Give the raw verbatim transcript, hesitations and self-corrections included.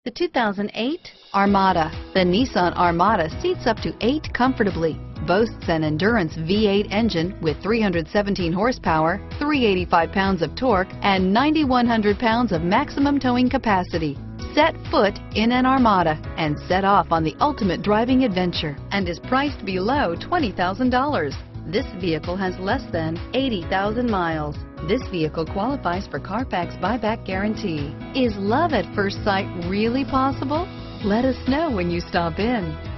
The two thousand eight Armada. The Nissan Armada seats up to eight comfortably, boasts an endurance V eight engine with three hundred seventeen horsepower, three hundred eighty-five pounds of torque, and nine thousand one hundred pounds of maximum towing capacity. Set foot in an Armada and set off on the ultimate driving adventure, and is priced below twenty thousand dollars. This vehicle has less than eighty thousand miles. This vehicle qualifies for Carfax buyback guarantee. Is love at first sight really possible? Let us know when you stop in.